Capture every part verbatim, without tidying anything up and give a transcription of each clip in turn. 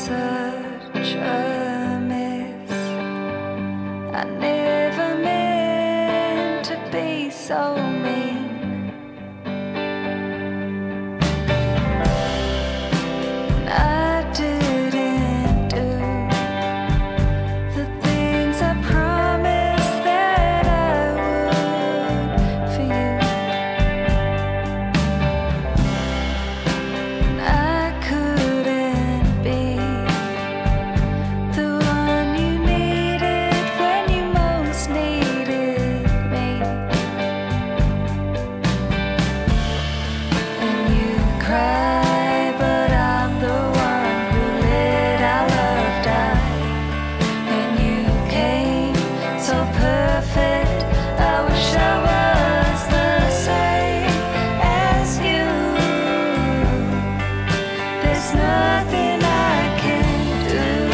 such a mess. I never meant to be so mean. I didn't do the things I promised that I would for you. I couldn't be the one you needed when you most needed me. And you cry, but I'm the one who let our love die. And you came so perfect, I wish I was the same as you. There's nothing I can do.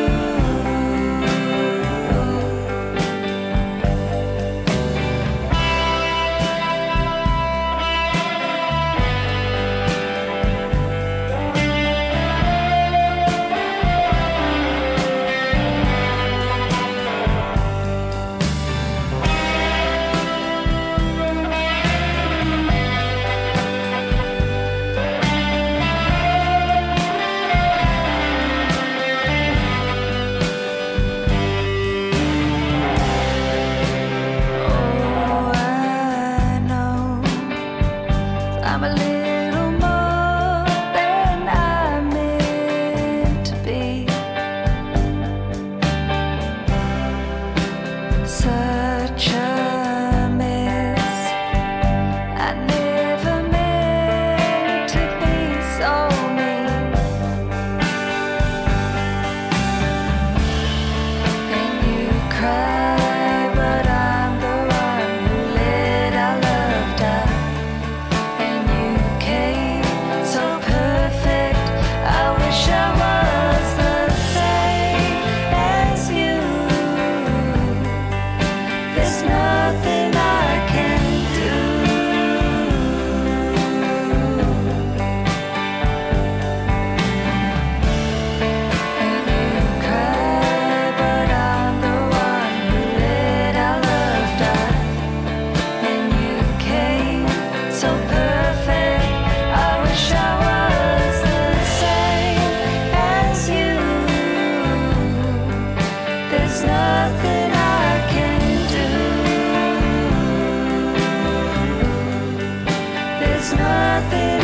Oh, I know I'm a little more than I meant to be. Such a mess. I never meant to be so mean. And you cry, but I'm the one who let our love die. And you came so perfect, I wish I was the same as you. There's nothing I can do. And you cry, but I'm the one who let our love die. And you came so perfect, I wish I was the same as you. There's nothing I can do. There's nothing